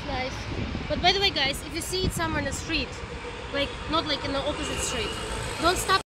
guys. But by the way, guys, if you see it somewhere in the street, like not like in the opposite street, don't stop.